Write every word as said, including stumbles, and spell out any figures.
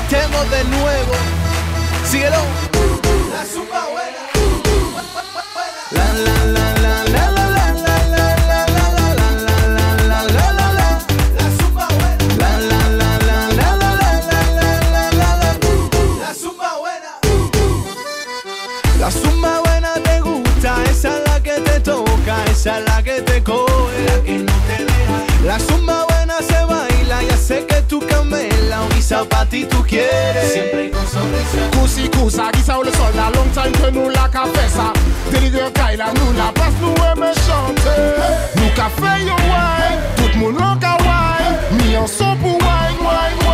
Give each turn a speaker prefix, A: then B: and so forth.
A: metemos de nuevo. Síguelo. La zumba buena. La la la la la la la la la la la la la la la. La zumba buena. La la la la la la la la la la la. La zumba buena. La zumba buena te gusta, esa es la que te toca, esa es la que te coge, la que no te deja. La zumba buena se baila, ya sé que tú camela, un guisao pa' ti tú quieres, siempre con sonrisa.
B: Kusi kusa, guisao le sol, la long time que nous la cabeza. Délire Kaila, nous la passe, nous aimons chanter. Nous qu'a fait yo wine, tout le monde en ka wine, mis en son pour wine, wine.